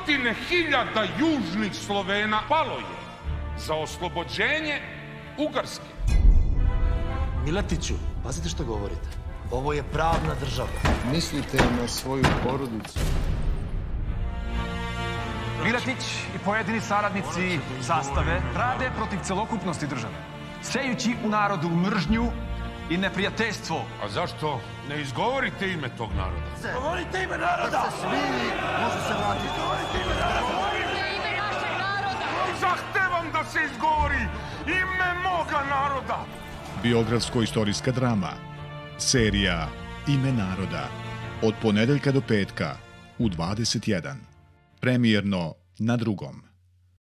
stotine hiljada južnih Slovena palo je za oslobođenje Ugarske. Miletiću, pazite što govorite. Ovo je pravna država. Mislite na svoju porodicu. Miletić i pojedini saradnici zastave rade protiv celokupnosti države, sejući u narodu mržnju i neprijateljstvo. A zašto ne izgovorite ime tog naroda? Govorite ime naroda! Da se smiri, može se vratiti. Govorite ime naroda! Ime našeg naroda! Zahtevam da se izgovori ime moga naroda! Biogradsko-istorijska drama. Serija Ime naroda. Od ponedeljka do petka u 21. Premijerno na Drugom.